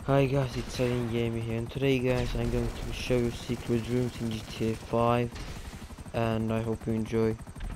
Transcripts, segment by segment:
Hi guys, it's Silent Gamer here, and today guys I'm going to show you secret rooms in GTA 5, and I hope you enjoy.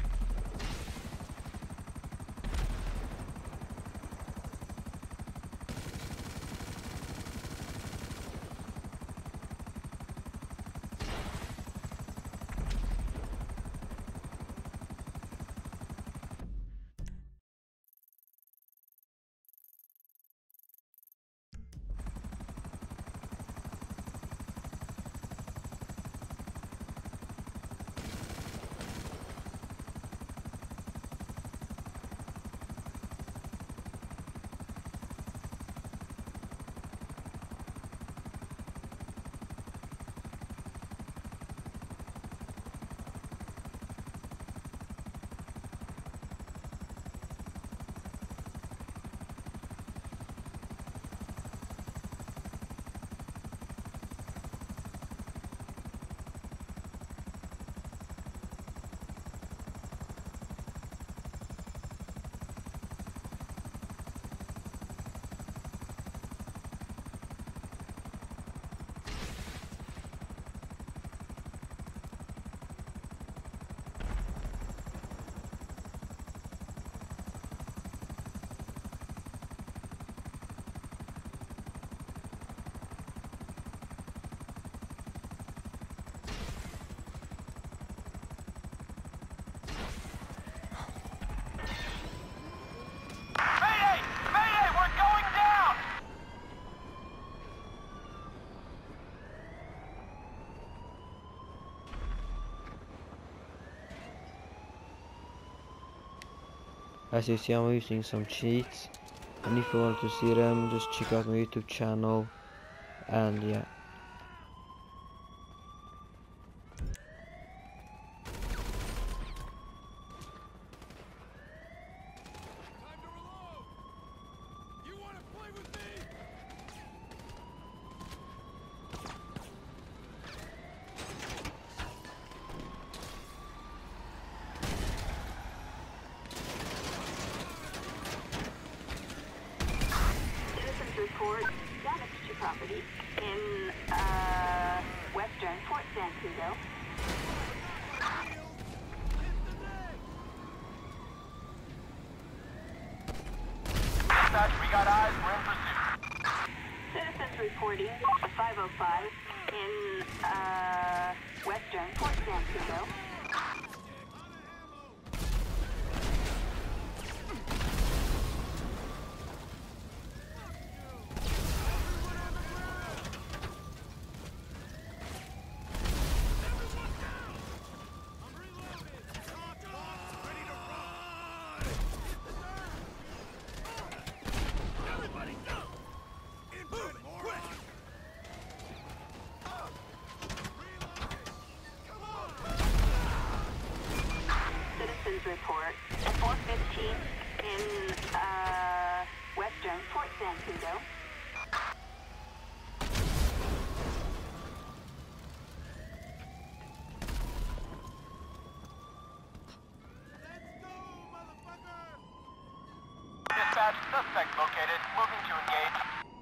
As you see, I'm using some cheats, and if you want to see them, just check out my YouTube channel, and yeah. Report damage to property in western Fort Zancudo. Dispatch, we got eyes, we're in pursuit. Citizens reporting a 505 in western Fort Zancudo. Report at 415 in western Fort Zancudo. Dispatch, suspect located, moving to engage.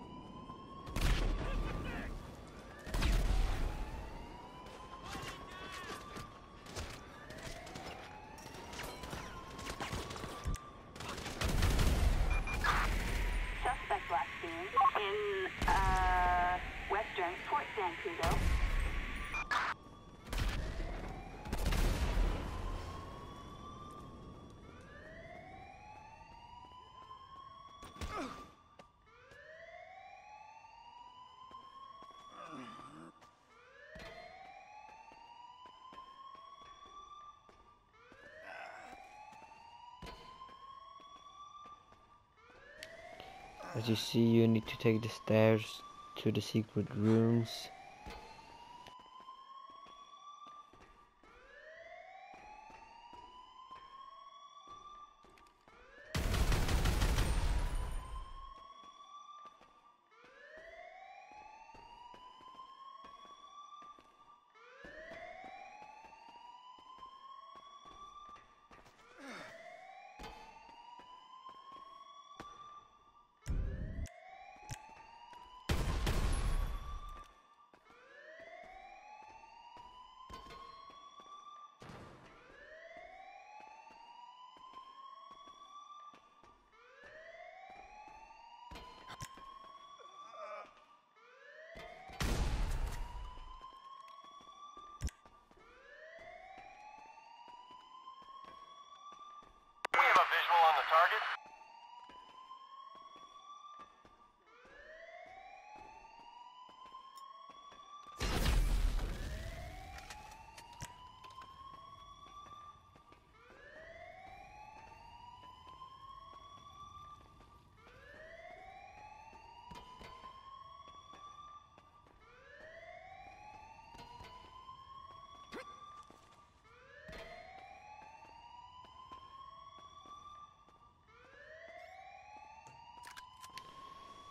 Suspect last seen in western Fort Zancudo. As you see, you need to take the stairs to the secret rooms.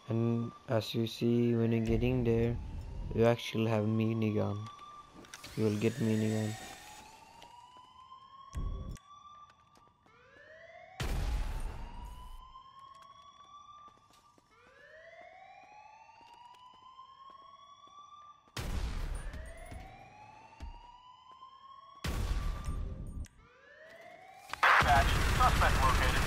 And as you see, when you're getting there, you actually have minigun. You will get minigun. Dispatch. Suspect located.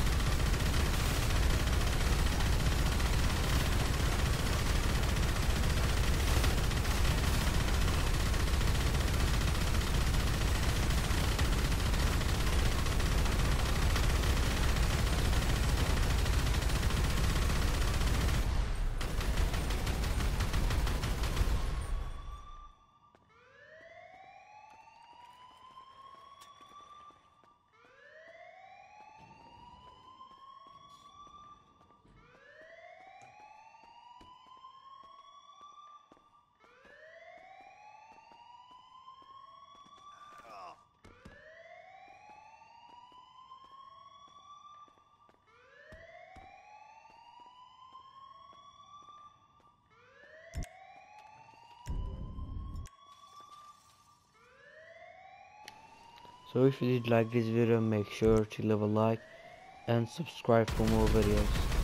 So if you did like this video, make sure to leave a like and subscribe for more videos.